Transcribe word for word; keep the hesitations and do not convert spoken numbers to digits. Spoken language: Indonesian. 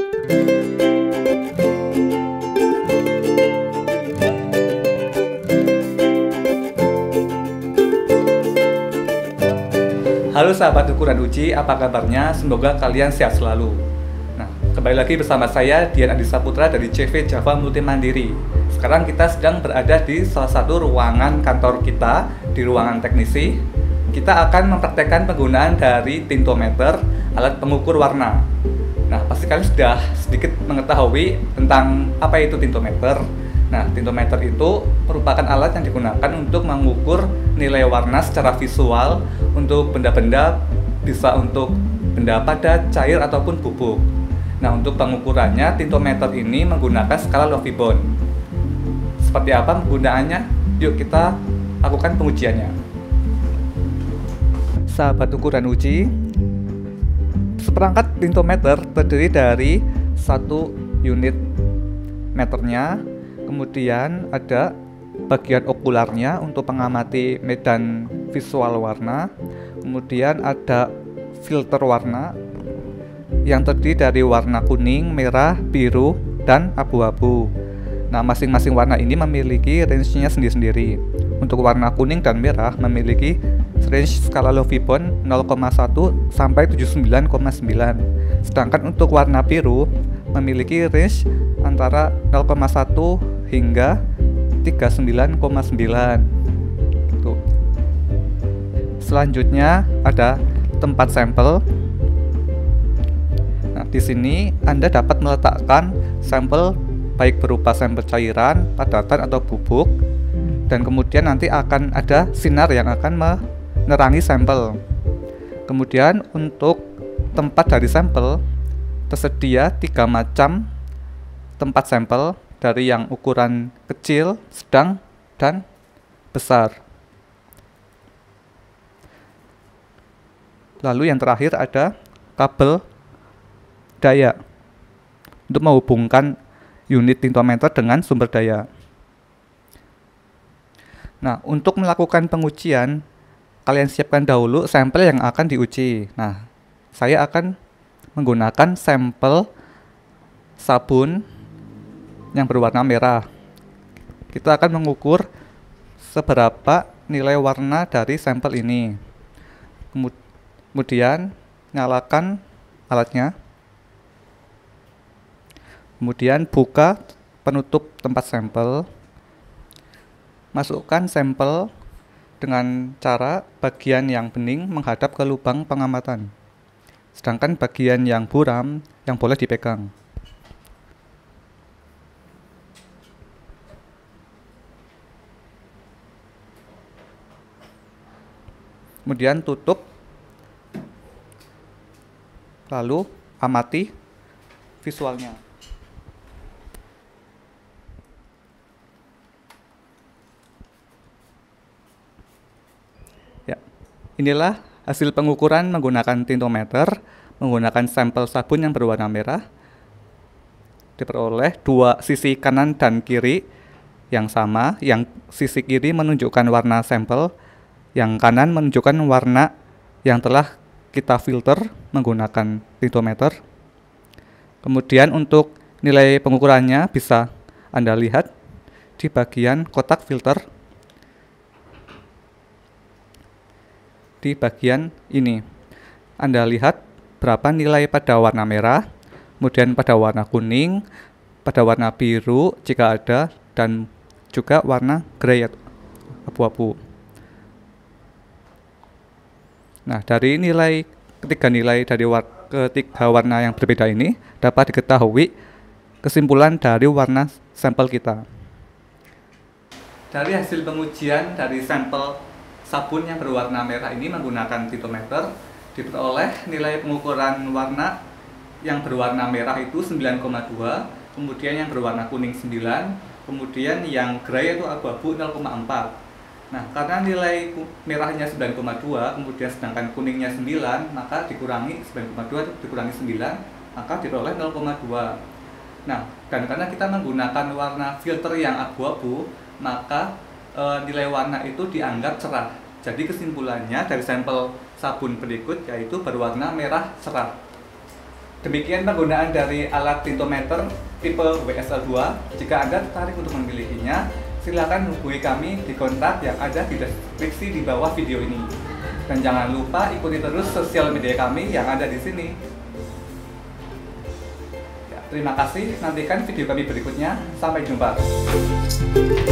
Halo sahabat ukuran uji, apa kabarnya? Semoga kalian sehat selalu. Nah, kembali lagi bersama saya Dian Adi Saputra dari C V Java Multi Mandiri. Sekarang kita sedang berada di salah satu ruangan kantor kita, di ruangan teknisi. Kita akan mempraktekkan penggunaan dari tintometer, alat pengukur warna. Nah, pasti kalian sudah sedikit mengetahui tentang apa itu tintometer. Nah, tintometer itu merupakan alat yang digunakan untuk mengukur nilai warna secara visual untuk benda-benda, bisa untuk benda padat, cair, ataupun bubuk. Nah, untuk pengukurannya, tintometer ini menggunakan skala Lovibond. Seperti apa penggunaannya? Yuk kita lakukan pengujiannya. Sahabat ukuran uji, seperangkat tintometer terdiri dari satu unit meternya, kemudian ada bagian okularnya untuk mengamati medan visual warna, kemudian ada filter warna yang terdiri dari warna kuning, merah, biru, dan abu-abu. Nah, masing-masing warna ini memiliki range-nya sendiri-sendiri. Untuk warna kuning dan merah memiliki range skala Lovibond nol koma satu sampai tujuh puluh sembilan koma sembilan. Sedangkan untuk warna biru memiliki range antara nol koma satu hingga tiga puluh sembilan koma sembilan. Gitu. Selanjutnya ada tempat sampel. Nah, di sini Anda dapat meletakkan sampel baik berupa sampel cairan, padatan, atau bubuk, dan kemudian nanti akan ada sinar yang akan menerangi sampel. Kemudian untuk tempat dari sampel tersedia tiga macam tempat sampel, dari yang ukuran kecil, sedang, dan besar. Lalu yang terakhir ada kabel daya untuk menghubungkan unit tintometer dengan sumber daya. Nah, untuk melakukan pengujian, kalian siapkan dahulu sampel yang akan diuji. Nah, saya akan menggunakan sampel sabun yang berwarna merah. Kita akan mengukur seberapa nilai warna dari sampel ini. Kemudian nyalakan alatnya. Kemudian buka penutup tempat sampel. Masukkan sampel dengan cara bagian yang bening menghadap ke lubang pengamatan. Sedangkan bagian yang buram yang boleh dipegang. Kemudian tutup, lalu amati visualnya. Ya, inilah hasil pengukuran menggunakan tintometer, menggunakan sampel sabun yang berwarna merah. Diperoleh dua sisi kanan dan kiri yang sama, yang sisi kiri menunjukkan warna sampel, yang kanan menunjukkan warna yang telah kita filter menggunakan tintometer. Kemudian untuk nilai pengukurannya bisa Anda lihat di bagian kotak filter. Di bagian ini Anda lihat berapa nilai pada warna merah, kemudian pada warna kuning, pada warna biru jika ada, dan juga warna grey atau abu-abu. Nah, dari nilai ketiga nilai dari war, ketiga warna yang berbeda ini dapat diketahui kesimpulan dari warna sampel kita. Dari hasil pengujian dari sampel sabun yang berwarna merah ini menggunakan tintometer, diperoleh nilai pengukuran warna yang berwarna merah itu sembilan koma dua, kemudian yang berwarna kuning sembilan, kemudian yang grey itu abu-abu nol koma empat. Nah, karena nilai merahnya sembilan koma dua, kemudian sedangkan kuningnya sembilan, maka dikurangi sembilan koma dua dikurangi sembilan, maka diperoleh nol koma dua. Nah, dan karena kita menggunakan warna filter yang abu-abu, maka e, nilai warna itu dianggap cerah. Jadi kesimpulannya dari sampel sabun berikut yaitu berwarna merah cerah. Demikian penggunaan dari alat tintometer tipe W S L dua. Jika Anda tertarik untuk memilikinya, silakan hubungi kami di kontak yang ada di deskripsi di bawah video ini. Dan jangan lupa ikuti terus sosial media kami yang ada di sini. Ya, terima kasih, nantikan video kami berikutnya. Sampai jumpa.